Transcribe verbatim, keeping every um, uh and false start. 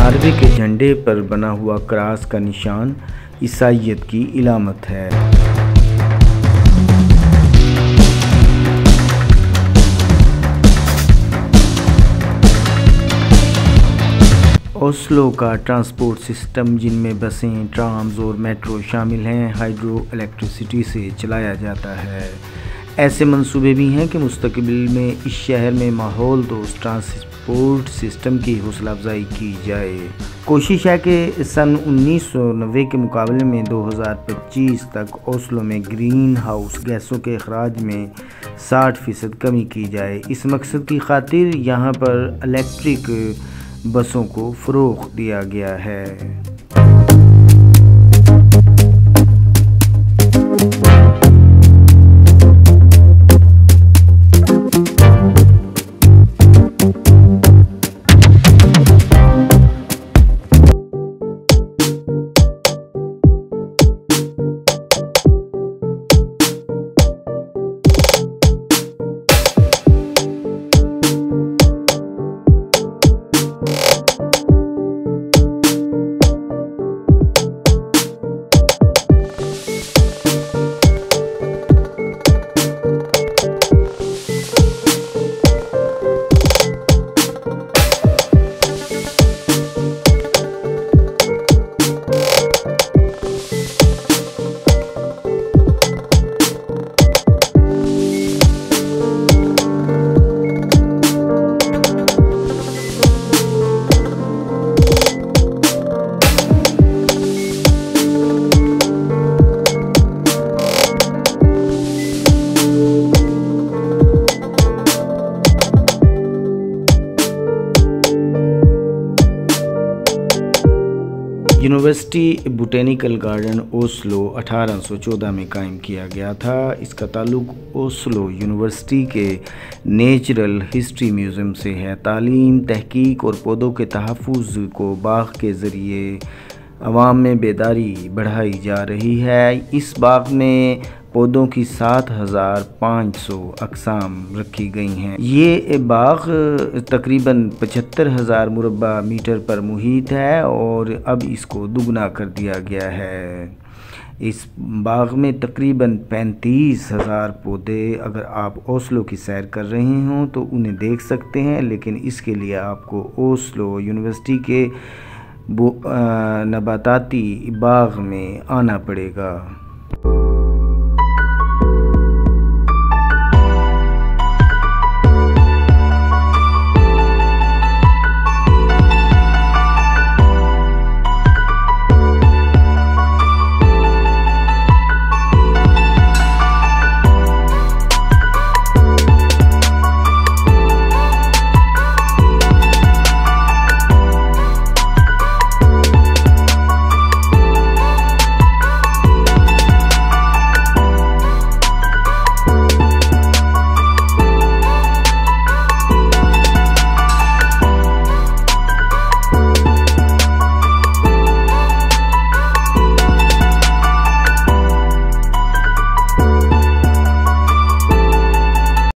Norway के झंडे पर बना हुआ क्रॉस का निशान ईसाईयत की इलामत है। ओस्लो का ट्रांसपोर्ट सिस्टम, जिनमें बसें, ट्राम्स और मेट्रो शामिल हैं, हाइड्रो इलेक्ट्रिसिटी से चलाया जाता है। ऐसे मंसूबे भी हैं कि मुस्तकबिल में इस शहर में माहौल दोस्त ट्रांसपोर्ट सिस्टम की हौसला अफजाई की जाए। कोशिश है कि सन उन्नीस सौ नब्बे के मुकाबले में दो हज़ार पच्चीस तक ओस्लो में ग्रीन हाउस गैसों के अखराज में साठ फ़ीसद कमी की जाए। इस मकसद की खातिर यहाँ पर इलेक्ट्रिक बसों को फ़रोग़ दिया गया है। यूनिवर्सिटी बोटेनिकल गार्डन ओस्लो अठारह सौ चौदह में कायम किया गया था। इसका ताल्लुक़ ओस्लो यूनिवर्सिटी के नेचुरल हिस्ट्री म्यूज़ियम से है। तालीम, तहकीक और पौधों के तहफ़्फ़ुज़ को बाग़ के ज़रिए अवाम में बेदारी बढ़ाई जा रही है। इस बाग़ में पौधों की सात हज़ार पाँच सौ अक़साम रखी गई हैं। ये बाग़ तकरीबन पचहत्तर हज़ार मुरब्बा मीटर पर मुहित है और अब इसको दुगना कर दिया गया है। इस बाग़ में तकरीबन पैंतीस हज़ार पौधे, अगर आप ओस्लो की सैर कर रहे हों तो उन्हें देख सकते हैं, लेकिन इसके लिए आपको ओस्लो यूनिवर्सिटी के नबाताती बाग़ में आना पड़ेगा।